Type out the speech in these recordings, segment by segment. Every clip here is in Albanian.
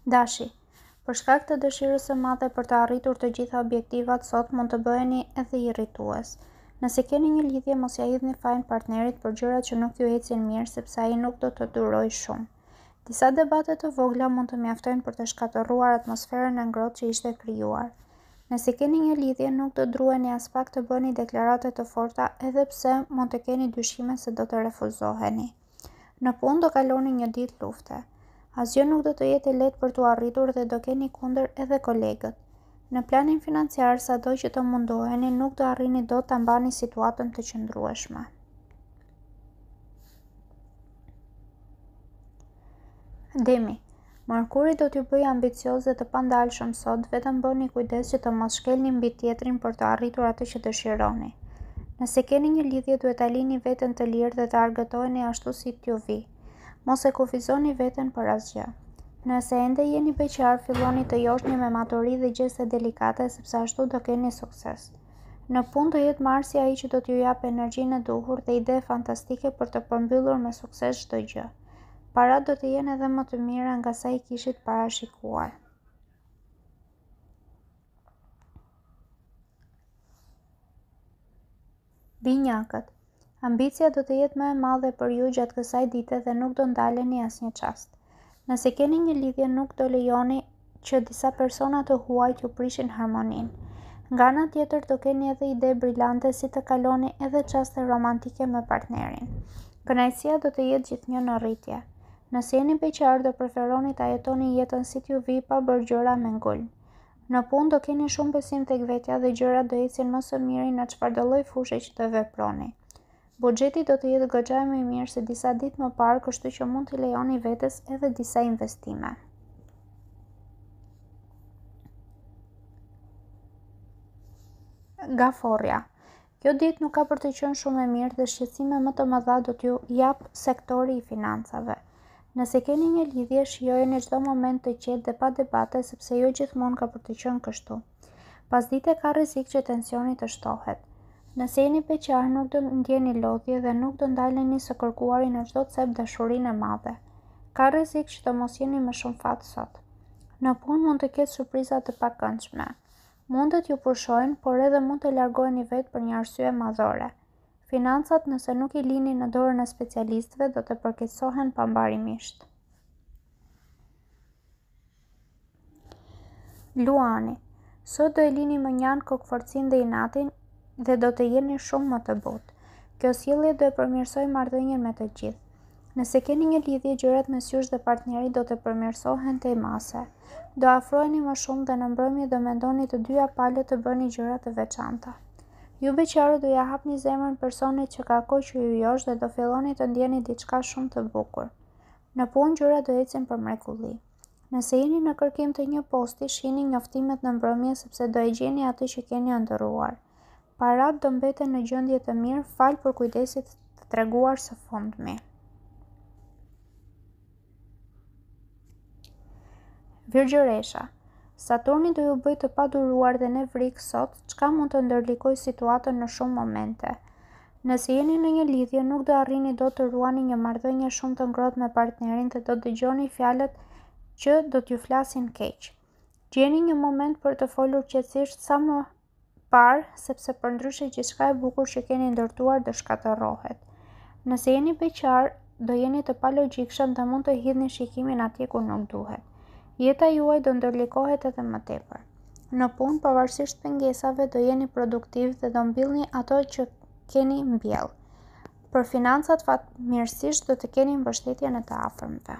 Dashi, për shkak të dëshirës së madhe për të arritur të gjitha objektivat, sot mund të bëheni edhe irritues. Nëse keni një lidhje, mos ja hidhni fajin partnerit për gjërat që nuk ju ecin mirë, sepse ai nuk do të durojë shumë. Disa debate të vogla mund të mjaftojnë për të shkatërruar atmosferën e ngrohtë që ishte krijuar. Nëse keni një lidhje, nuk do druheni as pak të bëni deklarate të forta, edhe pse mund të keni dyshime se do të refuzoheni. Në punë do kaloni një ditë lufte. Asgjë nuk do të jetë lehtë për t'u arritur dhe do keni kundër edhe kolegët. Në planin financiar, sado që të mundoheni, nuk do arrini dot ta mbani situatën të qëndrueshme. Demi, Mërkuri do t'ju bëjë ambicioz dhe të pandalshëm sot, vetëm bëni kujdes që të mos shkelni mbi tjetrin për të arritur atë që dëshironi. Nëse keni një lidhje, duhet ta lini veten të lirë dhe të argëtoheni ashtu si t'ju vi. Mos e kufizoni veten për asgjë. Nëse ende jeni beqar, filloni të joshni me maturi dhe gjeste delikate, sepse ashtu do keni sukses. Në punë do jetë Marsi ai që do t'ju japë energjinë e duhur dhe ide fantastike për të përmbyllur me sukses çdo gjë. Parat do të jenë edhe më të mira nga sa i kishit parashikuar. Binjakët, ambicia do të jetë më e madhe për ju gjatë kësaj dite dhe nuk do ndaleni asnjë çast. Nëse keni një lidhje, nuk do lejoni që disa persona të huaj t'ju prishin harmoninë. Nga ana tjetër do keni edhe ide brillante si të kaloni edhe çaste romantike me partnerin. Kënaqësia do të jetë gjithnjë në rritje. Nëse jeni beqar, do preferoni ta jetoni jetën si t'ju vi pa bërë gjëra me ngulm. Në punë do keni shumë besim tek vetja dhe gjërat do ecin më së miri në çfarëdo lloj fushë që të veproni. Buxheti do të jetë goxha më i mirë se disa ditë më parë, kështu që mund t'i lejoni vetes edhe disa investime. Gaforja. Kjo ditë nuk ka për të qenë shumë e mirë dhe shqetësime më të mëdha do t'ju jap sektori i financave. Nëse keni një lidhje, shijojeni çdo moment të qetë dhe pa debate, sepse jo gjithmonë ka për të qenë kështu. Pasdite ka rrezik që tensioni të shtohet. Nëse jeni beqar, nuk do ndjeni lodhje dhe nuk do ndaleni së kërkuari në çdo cep dashurinë e madhe. Ka rrezik që të mos jeni më shumë fat sot. Në punë mund të ketë surpriza të pakëndshme. Mundet ju pushojnë, por edhe mund të largoheni vetë për një arsye madhore. Financat, nëse nuk i lini në dorën e specialistëve, do të përkeqësohen pambarimisht. Luani, sot do e lini mënjan, kokforcin dhe inatin dhe do të jeni shumë më të butë. Kjo sjellje do e përmirësojë marrëdhënien me të gjithë. Nëse keni një lidhje, gjërat mes jush dhe partnerit do të përmirësohen tej mase. Do afroheni më shumë dhe në mbrëmje do mendoni të dyja palët të bëni gjëra të veçanta. Ju beqarët do ja hapni zemrën personit që ka kohë që ju josh dhe do filloni të ndjeni diçka shumë të bukur. Në punë gjërat do ecin për mrekulli. Nëse jeni në kërkim të një posti, shihni njoftimet në mbrëmje sepse do e gjeni atë që keni ëndërruar. Parat do mbeten në gjendje të mirë, fal për kujdesit të treguar së fundmi. Virgjëresha. Saturni do ju bëjë të paduruar dhe nevrik sot, çka mund të ndërlikojë situatën në shumë momente. Nëse jeni në një lidhje, nuk do arrini dot të ruani një marrëdhënie shumë të ngrohtë me partnerin dhe do dëgjoni fjalët që do t'ju flasin keq. Gjeni një moment për të folur qetësisht sa më parë, sepse përndryshe gjithçka e bukur që keni ndërtuar do shkatërrohet. Nëse jeni beqar, do jeni të palogjikshëm dhe mund të hidhni shikimin atje ku nuk duhet. Jeta juaj do ndërlikohet edhe më tepër. Në punë, pavarësisht pengesave, do jeni produktiv dhe do mbillni ato që keni mbjell. Për financat fatmirësisht do të keni mbështetjen e të afërmve.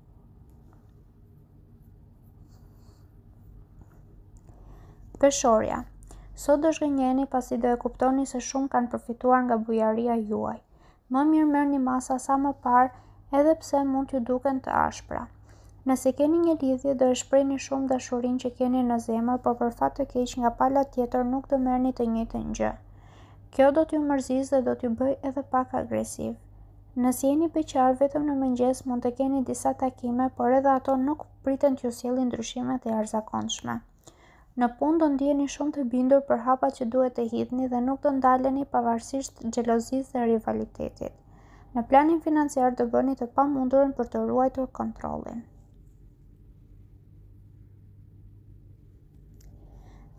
Peshorja. Sot do zhgënjeni pasi do e kuptoni se shumë kanë përfituar nga bujaria juaj. Më mirë merrni masa sa më parë, edhe pse mund t'ju duken të ashpra. Nëse keni një lidhje, do e shprehni shumë dashurinë që keni në zemër, por për fat të keq nga pala tjetër nuk do merrni të njëjtën gjë. Kjo do t'ju mërzisë dhe do t'ju bëjë edhe pak agresiv. Nëse jeni beqar, vetëm në mëngjes mund të keni disa takime, por edhe ato nuk priten t'ju sjellin ndryshime të jashtëzakonshme. Në punë do ndjeni shumë të bindur për hapat që duhet të hidhni dhe nuk do ndaleni pavarësisht xhelozisë dhe rivalitetit. Në planin financiar do bëni të pamundurën për të ruajtur kontrollin.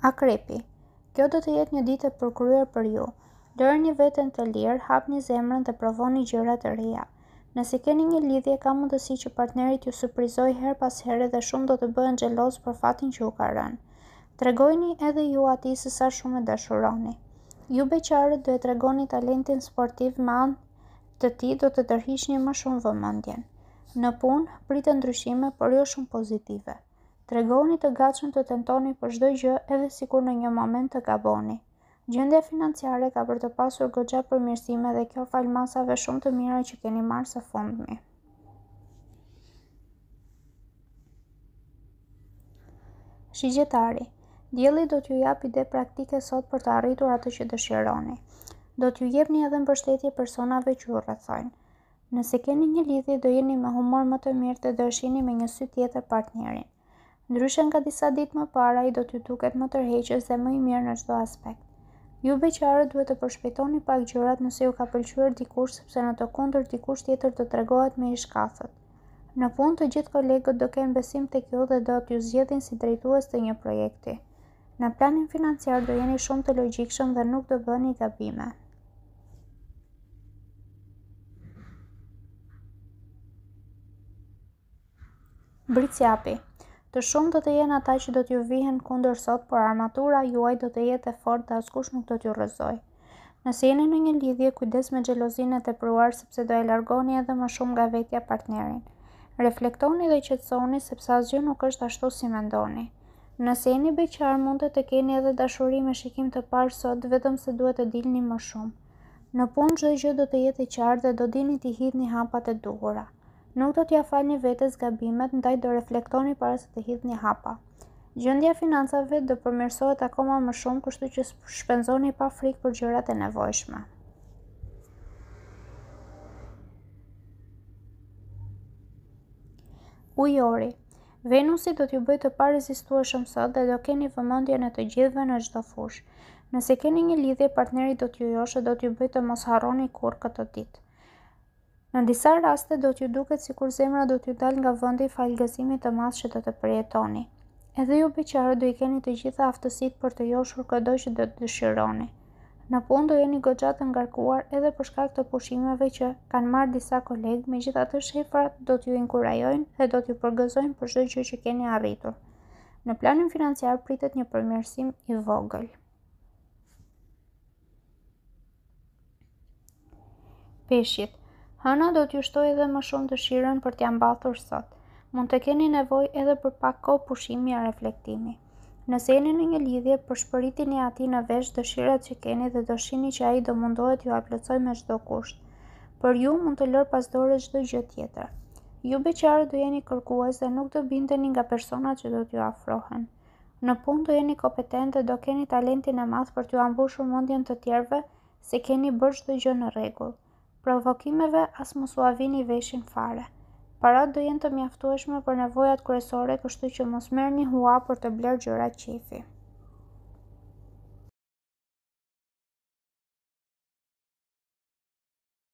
Akrepi. Kjo do të jetë një ditë e përkryer për ju. Lërni veten të lirë, hapni zemrën dhe provoni gjëra të reja. Nëse keni një lidhje, ka mundësi që partnerit ju surprizoj her pas here dhe shumë do të bëhen xheloz për fatin që u ka rënë. Tregojini edhe ju atij se sa shumë e dashuroni. Ju beqarët do e tregoni talentin sportiv me anë të tij do të tërhiqni më shumë vëmendjen. Në punë, pritet ndryshime, por jo shumë pozitive. Tregoni të gatshëm të tentoni për çdo gjë edhe sikur në një moment të gaboni. Gjendja financiare ka për të pasur goxha përmirësime dhe kjo fal masave shumë të mira që keni marrë së fundmi. Shigjetari. Dielli do t'ju jap ide praktike sot për të arritur atë që dëshironi. Do t'ju jepni edhe mbështetje personave që ju rrethojnë. Nëse keni një lidhje, do jeni me humor më të mirë dhe do e shihni me një sy tjetër partnerin. Ndryshe nga disa ditë më para, ai do t'ju duket më tërheqës dhe më i mirë në çdo aspekt. Ju beqarët duhet të përshpejtoni pak gjërat nëse ju ka pëlqyer dikush, sepse në të kundërt dikush tjetër do tregohet me i shkathët. Në punë të gjithë kolegët do kenë besim tek ju dhe do t'ju zgjedhin si drejtues të një projekti. Në planin financiar do jeni shumë të logjikshëm dhe nuk do bëni gabime. Britsjapi. Të shumë do të jenë ata që do t'ju vihen kundër sot, por armatura juaj do të jetë e fortë dhe askush nuk do t'ju rrëzojë. Nëse jeni në një lidhje, kujdes me xhelozinë e tepruar sepse do e largoni edhe më shumë nga vetja partnerin. Reflektoni dhe qetësoni sepse asgjë nuk është ashtu si mendoni. Nëse jeni beqar, mund të keni edhe dashuri me shikim të parë sot, vetëm se duhet të dilni më shumë. Në punë çdo gjë do të jetë e qartë dhe do dini t'i hidhni hapat e duhura. Nuk do t'ja falni vetes gabimet, ndaj do reflektoni para se të hidhni hapa. Gjendja financave do përmirësohet akoma më shumë, kështu që shpenzoni pa frikë për gjërat e nevojshme. Ujori. Venusi do t'ju bëjë të parezistueshëm sot dhe do keni vëmendjen e të gjithëve në çdo fushë. Nëse keni një lidhje, partneri do t'ju joshë, do t'ju bëjë të mos harroni kurrë këtë ditë. Në disa raste do t'ju duket sikur zemra do t'ju dalë nga vendi fal gëzimit të madh që do të përjetoni. Edhe ju beqarët do i keni të gjitha aftësitë për të joshur kudo që do të dëshironi. Në punë do jeni goxha të ngarkuar edhe për shkak të pushimeve që kanë marrë disa kolegë, megjithatë shefrat do t'ju inkurajojnë dhe do t'ju përgëzojnë për çdo gjë që keni arritur. Në planin financiar pritet një përmirësim i vogël. Peshqit. Hëna do t'ju shtojë edhe më shumë dëshirën për t'ja mbathur sot. Mund të keni nevojë edhe për pak kohë pushimi e reflektimi. Nëse jeni në një lidhje, përshpëritini atij në vesh dëshirat që keni dhe do shihni që ai do mundohet t'ju plotësojë me çdo kusht. Për ju mund të lërë pas dore çdo gjë tjetër. Ju beqarët do jeni kërkues dhe nuk do bindeni nga personat që do t'ju afrohen. Në punë do jeni kompetent dhe do keni talentin e madh për t'ju ambushur mendjen të tjerëve se keni bërë çdo gjë në rregull. Provokimeve as mos u avini veshin fare. Parat do jenë të mjaftueshme për nevojat kryesore, kështu që mos merrni hua për të bler gjëra qefi.